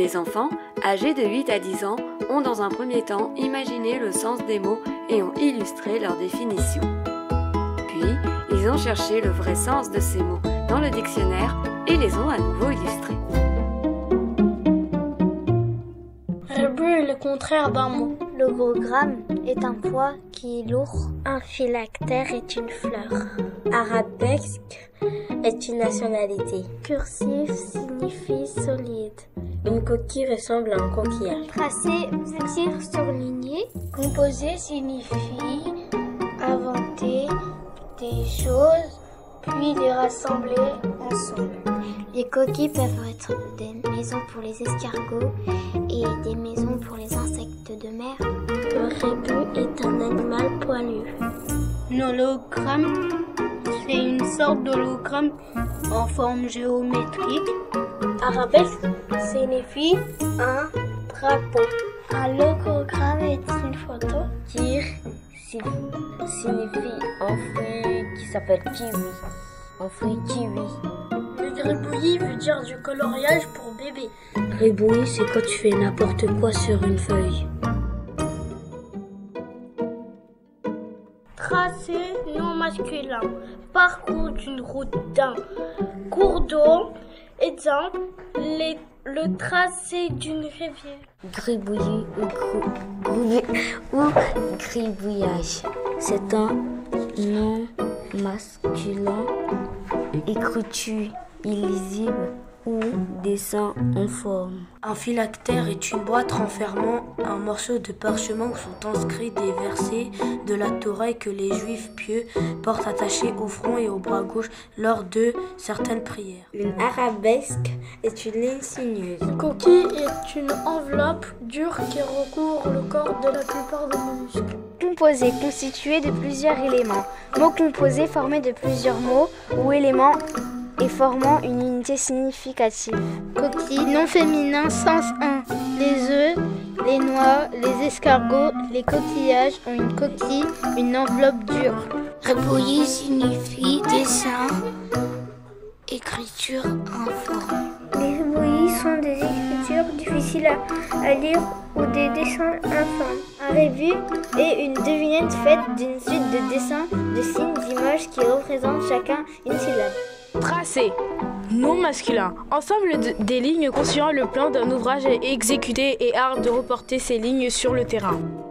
Les enfants, âgés de 8 à 10 ans, ont dans un premier temps imaginé le sens des mots et ont illustré leur définition. Puis, ils ont cherché le vrai sens de ces mots dans le dictionnaire et les ont à nouveau illustrés. Rébus est le contraire d'un mot. Logogramme est un poids qui est lourd. Un phylactère est une fleur. Arabesque est une nationalité. Cursif signifie solide. Une coquille ressemble à un coquillage. Tracé veut dire surligné. Composer signifie inventer des choses, puis les rassembler ensemble. Les coquilles peuvent être des maisons pour les escargots et des maisons pour les insectes de mer. Le rébus est un animal poilu. Un hologramme, c'est une sorte d'hologramme en forme géométrique. Arabesque signifie un drapeau. Un logogramme est une photo. Kir signifie un fruit qui s'appelle kiwi. Un fruit kiwi. Le gribouillis veut dire du coloriage pour bébé. Gribouillis, c'est quand tu fais n'importe quoi sur une feuille. Tracé non masculin. Parcours d'une route d'un cours d'eau. Exemple, le tracé d'une rivière. Gribouillis ou gribouillage. C'est un nom masculin. Écriture illisible ou dessin en forme. Un phylactère est une boîte renfermant un morceau de parchemin où sont inscrits des versets de la Torah que les juifs pieux portent attachés au front et au bras gauche lors de certaines prières. Une arabesque est une ligne sinueuse. Une coquille est une enveloppe dure qui recouvre le corps de la plupart des mollusques. Composé, constitué de plusieurs éléments. Mot composé formé de plusieurs mots ou éléments et formant une unité significative. Coquille, nom féminin, sens 1. Les œufs, les noix, les escargots, les coquillages ont une coquille, une enveloppe dure. Rébouillis signifie dessin, écriture informe. Les rébouillis sont des écritures difficiles à lire ou des dessins informes. Un rébus est une devinette faite d'une suite de dessins, de signes, d'images qui représentent chacun une syllabe. Tracé, nom masculin, ensemble des lignes constituant le plan d'un ouvrage exécuté et art de reporter ces lignes sur le terrain.